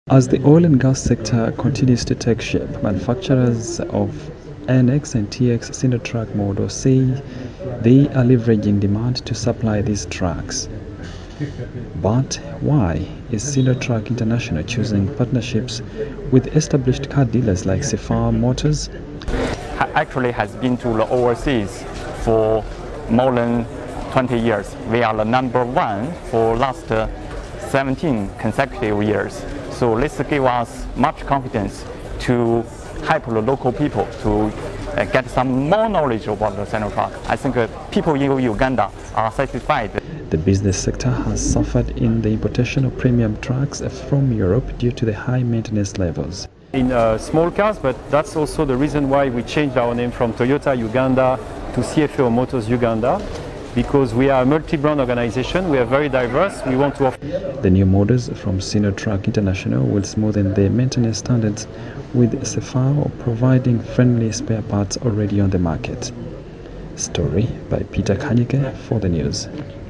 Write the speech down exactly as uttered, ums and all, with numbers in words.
As the oil and gas sector continues to take shape, manufacturers of N X and T X Sinotruk models say they are leveraging demand to supply these trucks. But why is Sinotruk International choosing partnerships with established car dealers like Sefar Motors? Actually has been to the overseas for more than twenty years. We are the number one for last uh, seventeen consecutive years. So this gives us much confidence to help the local people to uh, get some more knowledge about the Sinotruk. I think uh, people in Uganda are satisfied. The business sector has suffered in the importation of premium trucks from Europe due to the high maintenance levels. In uh, small cars, but that's also the reason why we changed our name from Toyota Uganda to C F A O Motors Uganda, because we are a multi-brand organization. We are very diverse. We want to offer. The new models from Sinotruk International will smoothen the maintenance standards, with Sefar providing friendly spare parts already on the market. Story by Peter Kanyike for the news.